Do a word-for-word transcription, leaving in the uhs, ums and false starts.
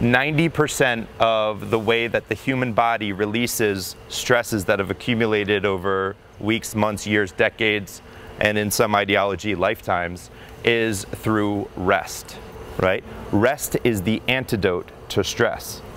ninety percent of the way that the human body releases stresses that have accumulated over weeks, months, years, decades, and in some ideology, lifetimes, is through rest, right? Rest is the antidote to stress.